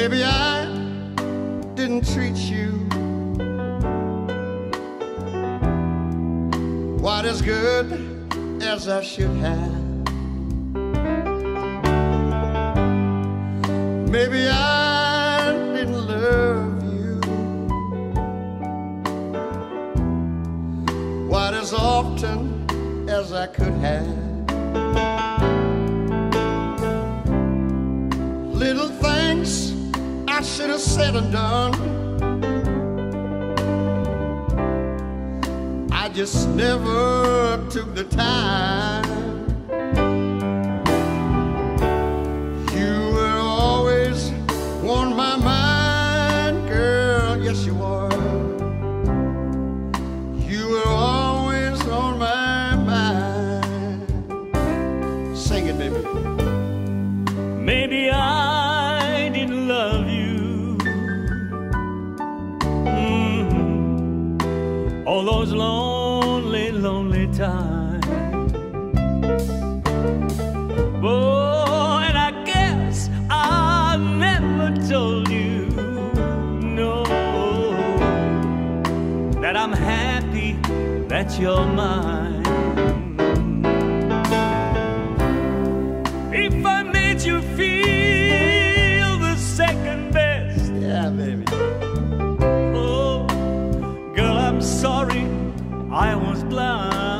Maybe I didn't treat you quite as good as I should have. Maybe I didn't love you quite as often as I could have. Little things I should have said and done, I just never took the time. You were always on my mind, girl, yes you were. You were always on my mind. Sing it, baby. Maybe I didn't love you all those lonely, lonely times. Oh, and I guess I never told you, no, that I'm happy that you're mine. If I made you feel the second best, Yeah, baby. oh, girl, I'm sorry I was blind.